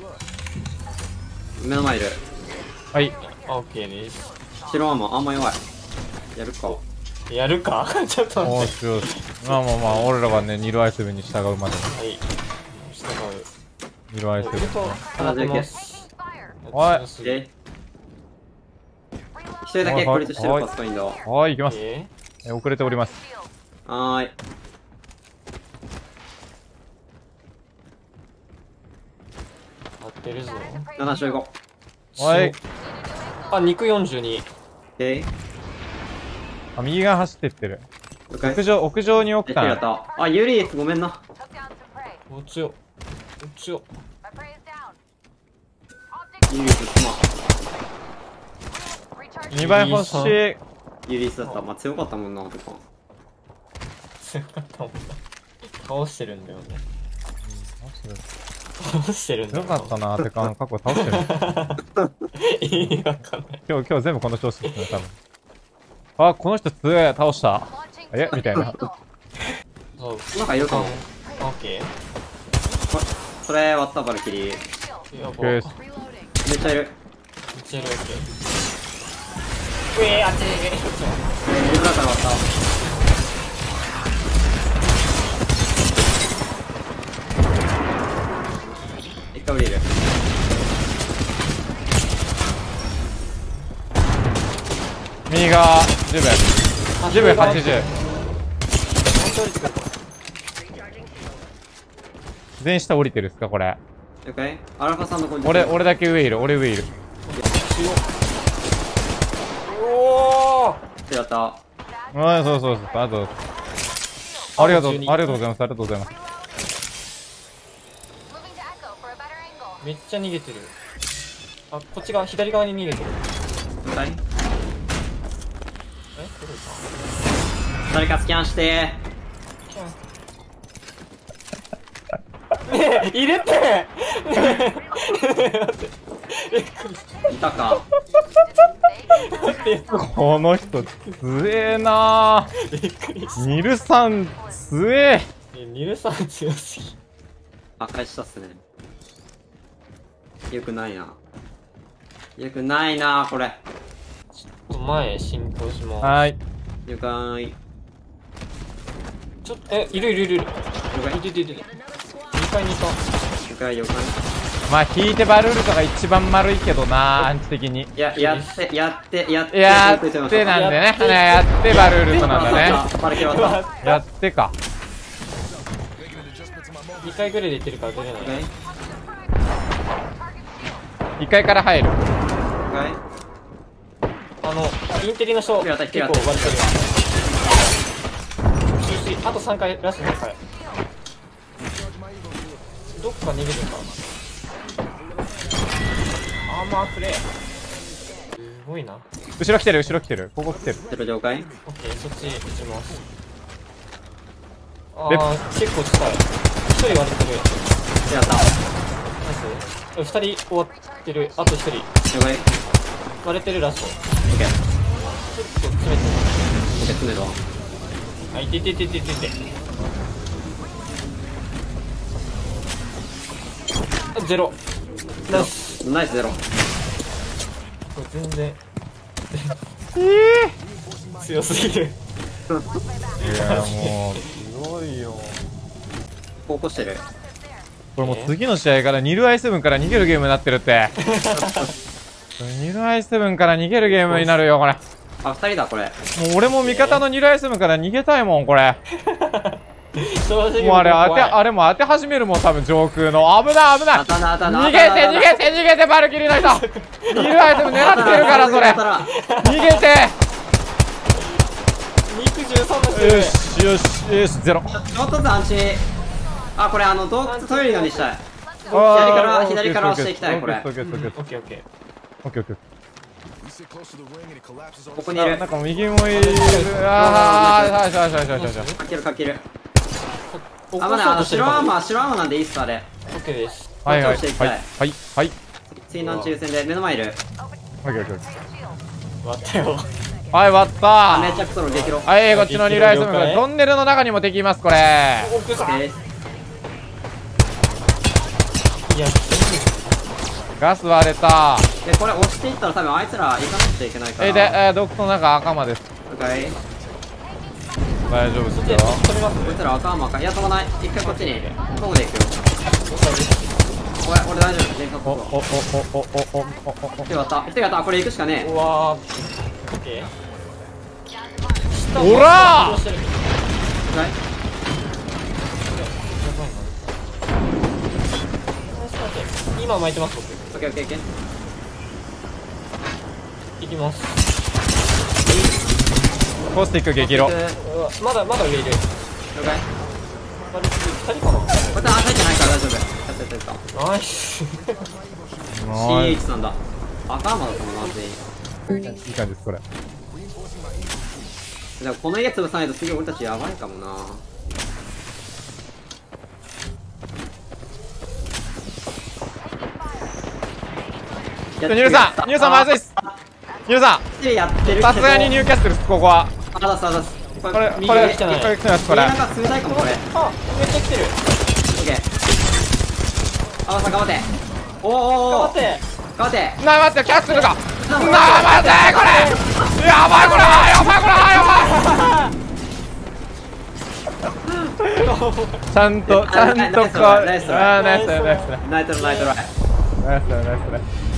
目の前いる。 はい。 オッケーです。 白アーマーあんま弱い。やるか。 やるかちょっと待って。 おしよし。まあまあまあ、俺らはね、ニルアイス部に従うまでね。 はい。従う。 ニルアイス部。 放てます。 はい。 一人だけ孤立してるパスポイント。 はい、行きます。遅れております。 はーい。 合ってるぞ。 75。 はい。 あ、肉42。 あ、右側走ってってる。屋上に置くか。 あ、ユリーごめんな。 お強っ。お強っ。 ユリース 2倍欲しい。 ユリースだった。まあ、強かったもんな、とか。 強かったもんな。倒してるんだよね。倒してるんだよ。 強かったなーってか、過去倒してる。 意味わかんない。 今日全部この調子ですね、多分。あ、この人強い、倒した。えみたいな。 そう。 なんかいるかも。 オッケー。 それ割ったバルキリー。 やば。 めっめっちゃいる。 めっちゃいるオッケー。あっちにいる。 裏から割った。一回降りる。 右側10分10分80。全員下降りてるっすかこれ。 了解。アルファさんのコン俺だけ上いる。俺上いる。 おお。 やった。 ああ、そうそうそう。あとありがとうございます。ありがとうございます。 めっちゃ逃げてる。あ、こっち側、左側に逃げてる。 はい。 え、届い誰かスキャンして。 た。ねえ、入れて。ねいたか。 この人強えなー。ニルさん強え。 ニルさん強すぎ。 あ、返したっすね。よくないな。よくないな、これ。 ちょっと前進行します。 はい。 了解。 ちょっと、いる。いる。2階にいた。 了解、了解。 まあ引いてバルールとが一番丸いけどなー、アンチ的に。 やってなんでね。 やってバルールとなんだね。やってか。 2階ぐらいで行ってるから出れない。 1階から入る。 インテリの人、結構割ってるわ。あと3回、ラスト3回。どっか逃げてるかな。アーマープレイ。すごいな。 後ろ来てる。ここ来てる。 了解。 オッケー、そっち打ちます。ああ、結構近い。1人割れてる。 やった。 ナイス。2人終わってる。あと1人。 了解。 割れてるラスト。 オッケー。 ちょっと詰めてる。 オッケー、詰めるわ。 はい、て。ゼロ。ナイス。 ナイスゼロ。 これ全然。強すぎる。 いやもう強いよ。 こう起こしてる。 これもう次の試合からニルアイ7から逃げるゲームになってるって。ニルアイ7から逃げるゲームになるよこれ。 あ、2人だこれ。 もう俺も味方のニルアイ7から逃げたいもんこれ。 正直もうあれも当て始めるもん多分上空の。危ない逃げてバルキリーの人。ニルアイ7狙ってるからそれ。逃げて。 肉13のよしゼロ。 ちょっとずつアンチ。あ、これ洞窟トイレのにしたい。左から押していきたいこれ。 オッケー。 ここにいる。 なんか右もいる。ああ、 かける。あ、まだ白アーマーなんでいいっすあれ。 オッケーです。 はい。 次の抽選で目の前いる。 割ったよ。 はい、割ったー。 めちゃくちゃ激ロ。 はい、こっちのニルアイ7からトンネルの中にも敵いますこれ。 いや、 ガス割れた。 でこれ押していったら多分あいつら行かなくちゃいけないから。 で、洞窟の中赤間です。 OK。 大丈夫ですよ。 止めます。 こいつら赤いや飛ばない。一回こっちにトムで行くよ。俺大丈夫。全角お手が当たったこれ行くしかねえ。 うわー。オッケー。 おらー。 今巻いてます僕。 オッケーオッケーオッケー。 行きます。 コースティック激ロ。 まだ上いる。 了解。 2人かな。 こいつは入ってないから大丈夫。やった。 ナイス。 CH なんだ。赤マだったもんな全員。 いい感じですこれ。 でもこの家潰さないと次俺たちやばいかもな。 ニューさんまずいっす。ニューさんさすがにニューキャッスルです。ここはあざすこれ来てますこれ。 なんか冷たいかもこれ。 あ、めっちゃ来てる。 オッケー。あざさん頑張って。お頑張おって。 頑張って。 待ってキャッスルが待ってこれやばいこれちゃんとこうナイスナイトライ。 ナイス